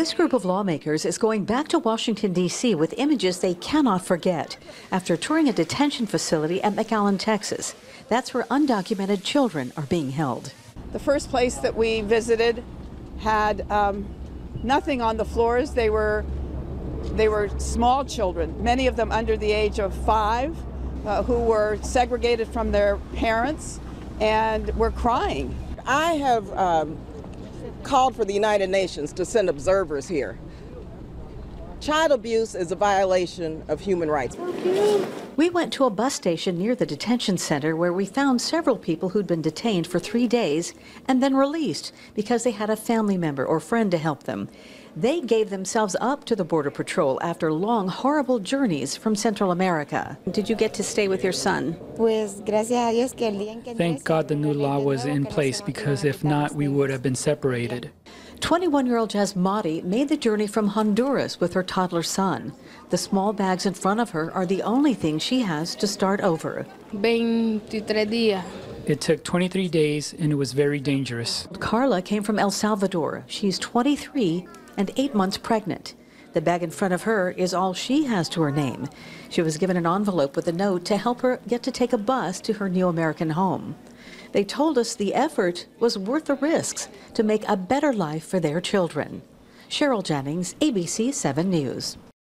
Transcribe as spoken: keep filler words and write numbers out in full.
This group of lawmakers is going back to Washington, D C with images they cannot forget after touring a detention facility at McAllen, Texas. That's where undocumented children are being held. The first place that we visited had um, nothing on the floors. They were, they were small children, many of them under the age of five, uh, who were segregated from their parents and were crying. I have um, called for the United Nations to send observers here. Child abuse is a violation of human rights. We went to a bus station near the detention center where we found several people who'd been detained for three days and then released because they had a family member or friend to help them. They gave themselves up to the Border Patrol after long, horrible journeys from Central America. Did you get to stay with your son? Thank God the new law was in place, because if not, we would have been separated. twenty-one-year-old Jasmati made the journey from Honduras with her toddler son. The small bags in front of her are the only thing she has to start over. It took twenty-three days, and it was very dangerous. Carla came from El Salvador. She's twenty-three and eight months pregnant. The bag in front of her is all she has to her name. She was given an envelope with a note to help her get to take a bus to her new American home. They told us the effort was worth the risks to make a better life for their children. Cheryl, Jennings, A B C seven News.